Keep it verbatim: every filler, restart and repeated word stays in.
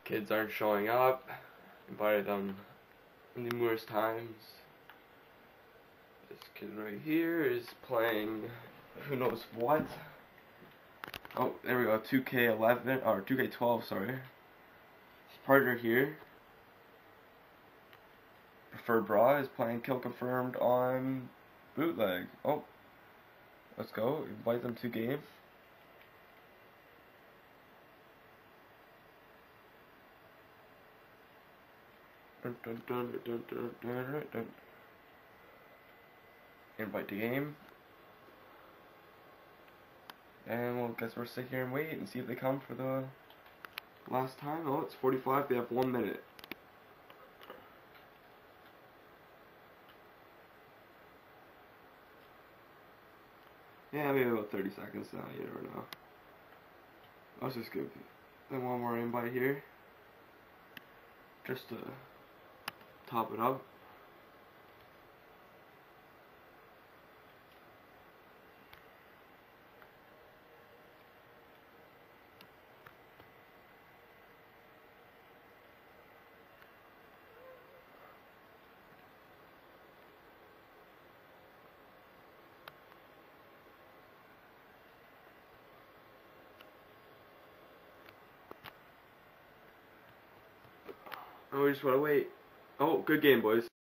Kids aren't showing up. Invited them numerous times. This kid right here is playing who knows what. Oh, there we go, two K eleven, or two K twelve, sorry. His partner here, Preferred Bra, is playing Kill Confirmed on Bootleg. Oh, let's go, invite them to game. Dun, dun, dun, dun, dun, dun, dun, dun. Invite to game. And well, guess we'll sit here and wait and see if they come for the last time. Oh, it's forty-five, they have one minute. Yeah, maybe about thirty seconds now, you never know. Let's just give them one more invite here. Just to top it up. Oh, we just want to wait. Oh, good game, boys.